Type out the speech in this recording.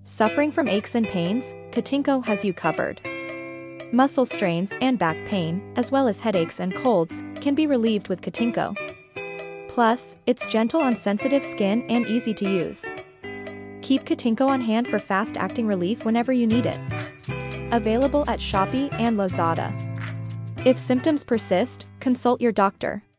Suffering from aches and pains? Katinko has you covered. Muscle strains and back pain, as well as headaches and colds, can be relieved with Katinko. Plus, it's gentle on sensitive skin and easy to use. Keep Katinko on hand for fast-acting relief whenever you need it. Available at Shopee and Lazada. If symptoms persist, consult your doctor.